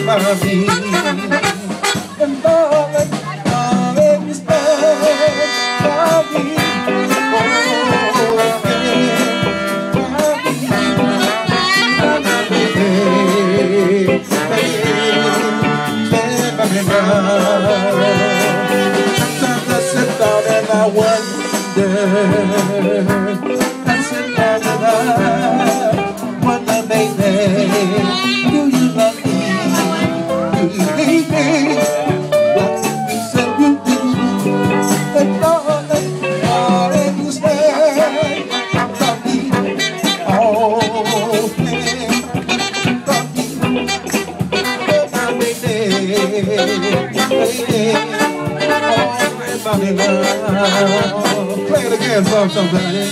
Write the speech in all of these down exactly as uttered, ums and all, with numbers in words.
by me. And darling, darling, you stand by me. Oh, stand by me. Hey, stand by me now. Sometimes I sit down and I wonder, I sit down and I wonder, baby, do you love me? Do you need me? Like you said you do. And darling, darling, you stand by me. Oh, stand by me. My baby, baby. Everybody love. Play it again for somebody.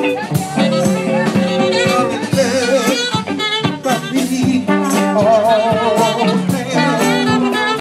Oh